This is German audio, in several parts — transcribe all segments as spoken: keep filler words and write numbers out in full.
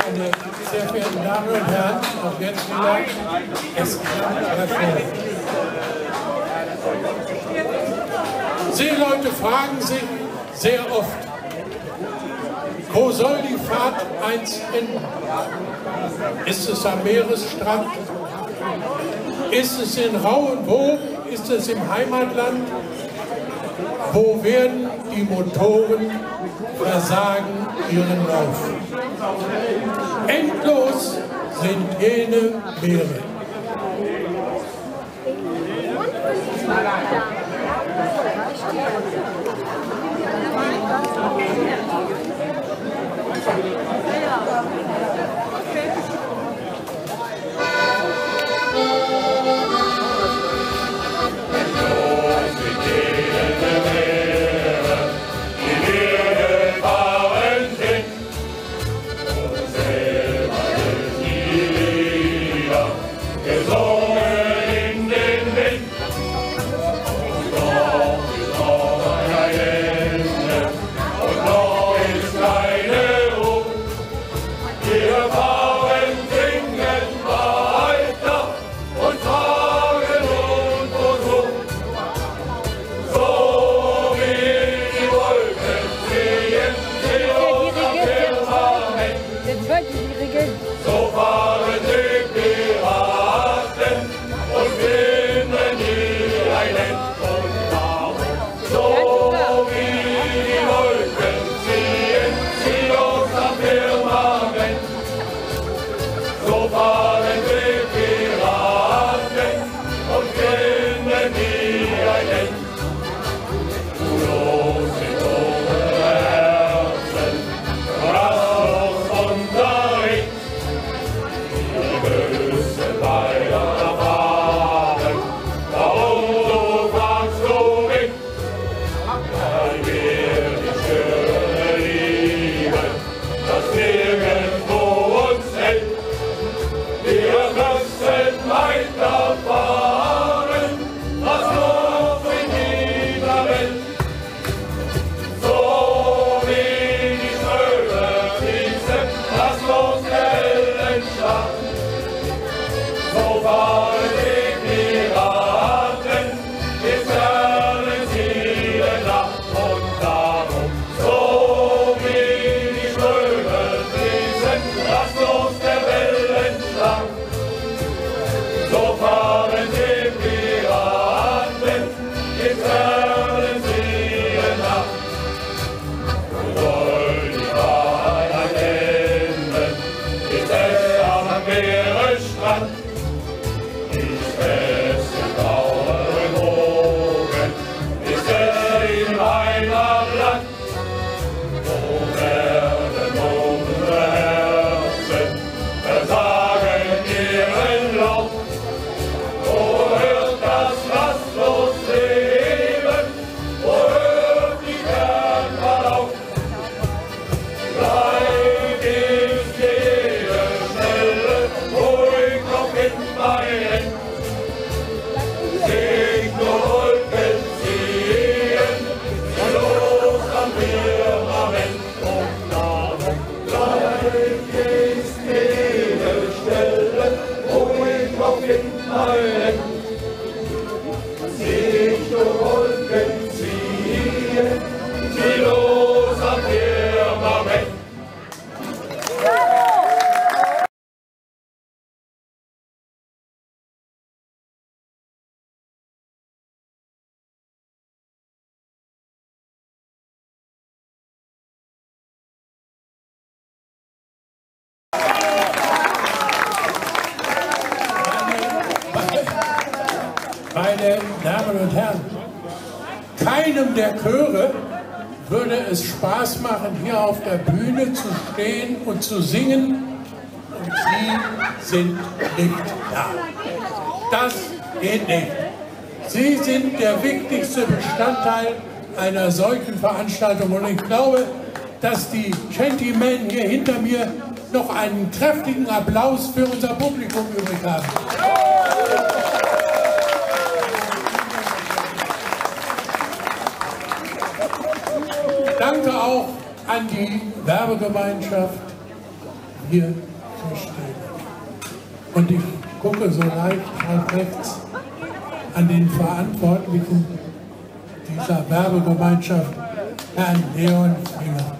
Meine sehr verehrten Damen und Herren, auch jetzt wieder, es klappt hervor. Seeleute fragen sich sehr oft, wo soll die Fahrt einst enden? Ist es am Meeresstrand? Ist es in Rau und Wogen? Ist es im Heimatland? Wo werden die Motoren versagen ihren Lauf? Endlos sind jene Meere. Meine Damen und Herren, keinem der Chöre würde es Spaß machen, hier auf der Bühne zu stehen und zu singen, und Sie sind nicht da. Das geht nicht. Sie sind der wichtigste Bestandteil einer solchen Veranstaltung, und ich glaube, dass die Gentlemen hier hinter mir noch einen kräftigen Applaus für unser Publikum übrig haben. Danke auch an die Werbegemeinschaft hier verstehen. Und ich gucke so leicht nach rechts an den Verantwortlichen dieser Werbegemeinschaft, Herrn Leon Finger.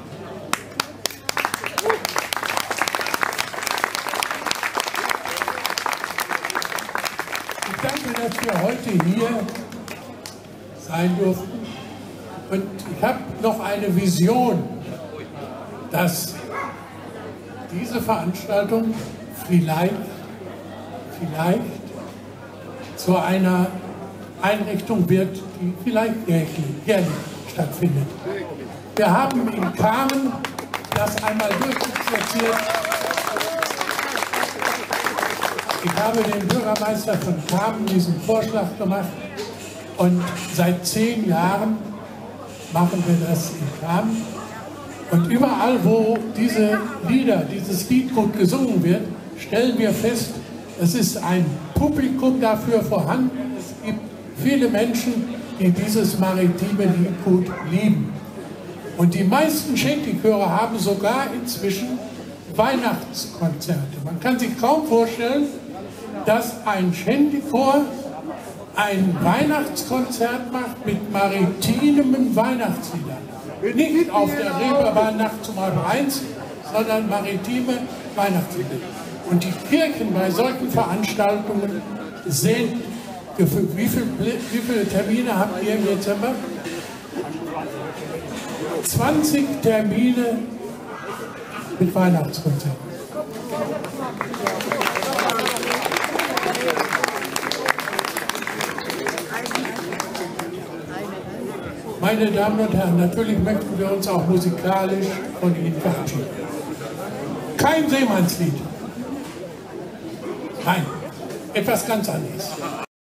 Ich danke, dass wir heute hier sein durften. Und ich habe noch eine Vision, dass diese Veranstaltung vielleicht, vielleicht zu einer Einrichtung wird, die vielleicht jährlich, jährlich stattfindet. Wir haben in Kamen das einmal durchexerziert. Ich habe dem Bürgermeister von Kamen diesen Vorschlag gemacht und seit zehn Jahren machen wir das in Kamen. Und überall, wo diese Lieder, dieses Lied gut gesungen wird, stellen wir fest, es ist ein Publikum dafür vorhanden. Es gibt viele Menschen, die dieses maritime Lied gut lieben. Und die meisten Shanty-Chöre haben sogar inzwischen Weihnachtskonzerte. Man kann sich kaum vorstellen, dass ein Shanty-Chor ein Weihnachtskonzert macht mit maritimen Weihnachtsliedern. Nicht auf der Reeperbahn nachts um halb eins, sondern maritime Weihnachtslieder. Und die Kirchen bei solchen Veranstaltungen sehen, wie, viel, wie viele Termine habt ihr im Dezember? zwanzig Termine mit Weihnachtskonzerten. Meine Damen und Herren, natürlich möchten wir uns auch musikalisch von Ihnen verabschieden. Kein Seemannslied. Nein, etwas ganz anderes.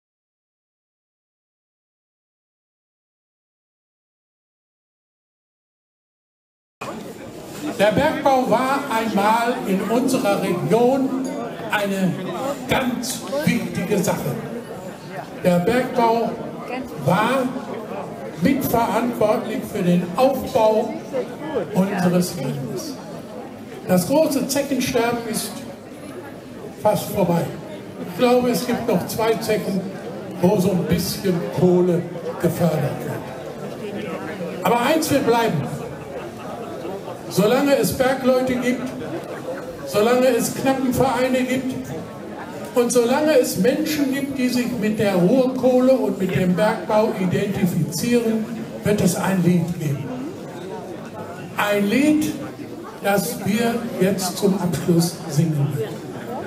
Der Bergbau war einmal in unserer Region eine ganz wichtige Sache. Der Bergbau war mitverantwortlich für den Aufbau unseres Landes. Das große Zeckensterben ist fast vorbei. Ich glaube, es gibt noch zwei Zecken, wo so ein bisschen Kohle gefördert wird. Aber eins wird bleiben. Solange es Bergleute gibt, solange es Knappenvereine gibt und solange es Menschen gibt, die sich mit der Ruhrkohle und mit dem Bergbau identifizieren, wird es ein Lied geben. Ein Lied, das wir jetzt zum Abschluss singen werden.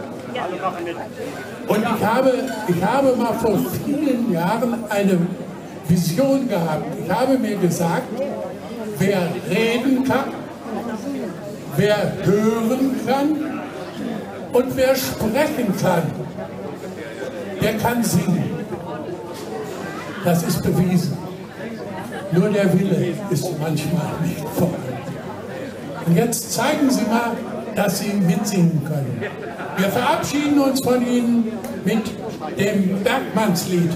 Und ich habe, ich habe mal vor vielen Jahren eine Vision gehabt. Ich habe mir gesagt, wer reden kann, wer hören kann und wer sprechen kann, der kann singen. Das ist bewiesen. Nur der Wille ist manchmal nicht vorhanden. Und jetzt zeigen Sie mal, dass Sie mitsingen können. Wir verabschieden uns von Ihnen mit dem Bergmannslied.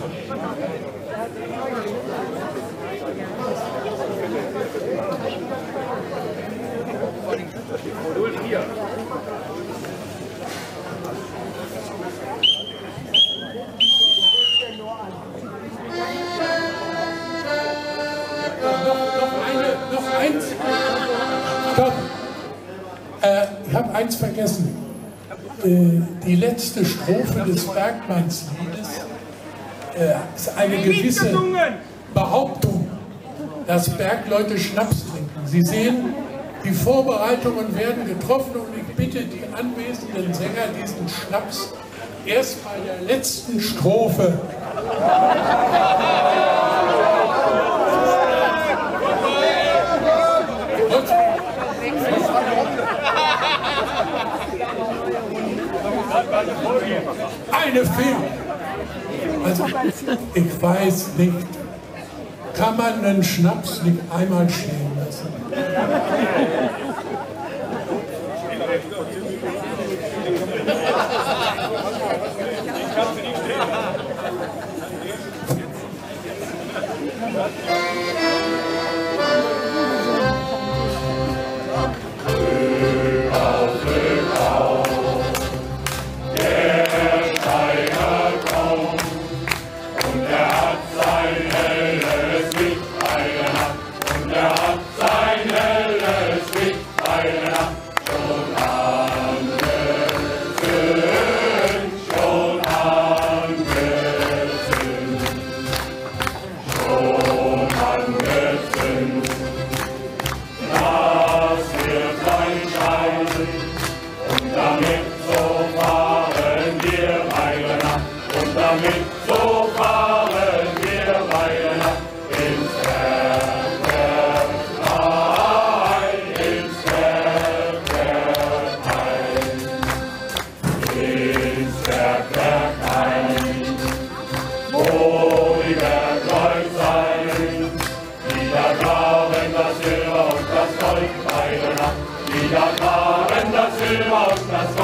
Stopp! Äh, ich habe eins vergessen. Äh, die letzte Strophe des Bergmannsliedes äh, ist eine gewisse Behauptung, dass Bergleute Schnaps trinken. Sie sehen, die Vorbereitungen werden getroffen und ich bitte die anwesenden Sänger, diesen Schnaps erst bei der letzten Strophe eine Film. Also, ich weiß nicht, kann man einen Schnaps nicht einmal stehen lassen? Auf, auf. Wieder graben das Silber und das Gold beide Nacht. Wieder graben das Silber und das